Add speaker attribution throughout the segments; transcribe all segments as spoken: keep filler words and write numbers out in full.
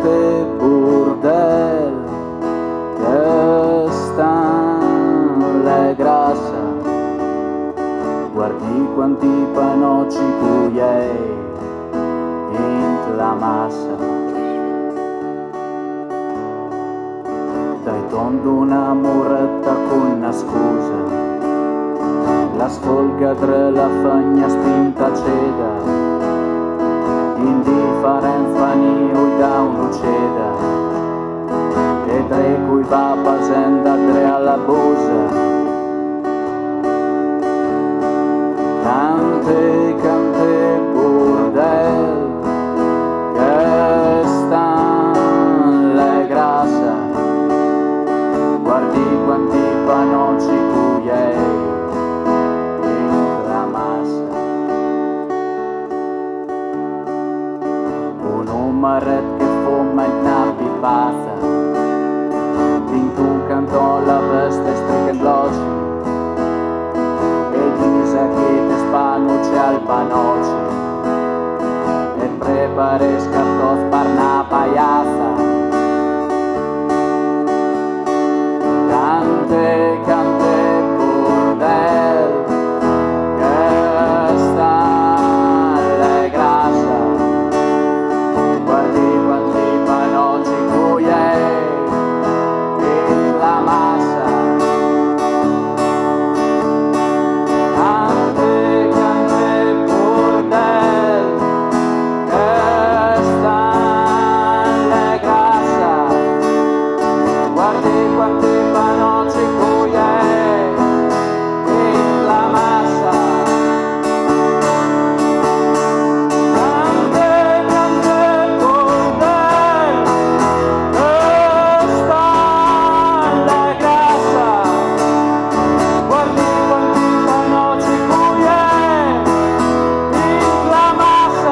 Speaker 1: tante burdel che stan le grassa, guardi quanti panocci cuiei in la massa. Dai tondo una muretta con una scusa, la sfolga tra la fagna spinta ceda, indifferenza ni da un'ucceda, e tre cui va pasenda tre alla busa. Cante, cante burdel che stan le grassa, guardi quanti panocci cuiei in la massa. Un umaret che fuma in una pipazza, in tu cantò la veste stricken loci, e disa che te spanucci al panocci, e prepare scartos per una paiazza. Cante, cante burdel che sta le grassa, guardi quanti panocci cuiei in la massa. Cante, cante burdel che sta le grassa, guardi quanti panocci cuiei in la massa. Cante, cante burdel che sta le grassa, guardi quanti panocci cuiei in la massa.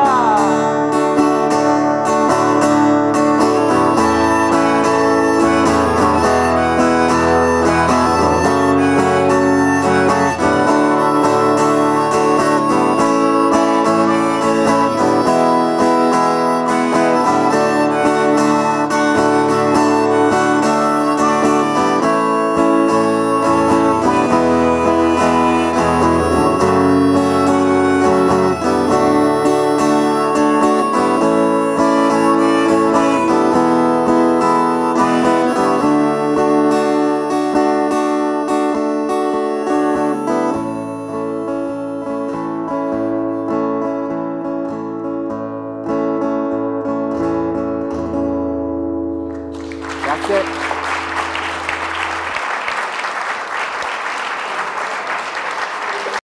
Speaker 1: Grazie.